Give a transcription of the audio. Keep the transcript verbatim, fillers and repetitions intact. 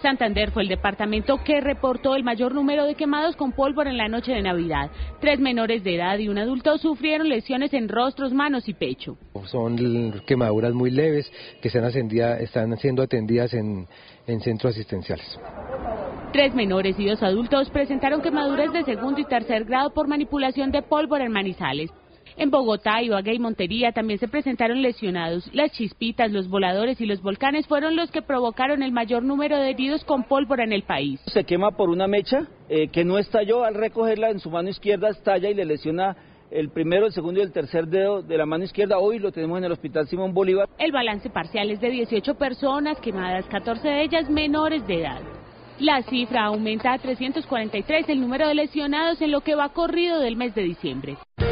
Santander fue el departamento que reportó el mayor número de quemados con pólvora en la noche de Navidad. Tres menores de edad y un adulto sufrieron lesiones en rostros, manos y pecho. Son quemaduras muy leves que están, están siendo atendidas en, en centros asistenciales. Tres menores y dos adultos presentaron quemaduras de segundo y tercer grado por manipulación de pólvora en Manizales. En Bogotá, Ibagué y Montería también se presentaron lesionados. Las chispitas, los voladores y los volcanes fueron los que provocaron el mayor número de heridos con pólvora en el país. Se quema por una mecha eh, que no estalló, al recogerla en su mano izquierda estalla y le lesiona el primero, el segundo y el tercer dedo de la mano izquierda. Hoy lo tenemos en el Hospital Simón Bolívar. El balance parcial es de dieciocho personas quemadas, catorce de ellas menores de edad. La cifra aumenta a trescientos cuarenta y tres el número de lesionados en lo que va corrido del mes de diciembre.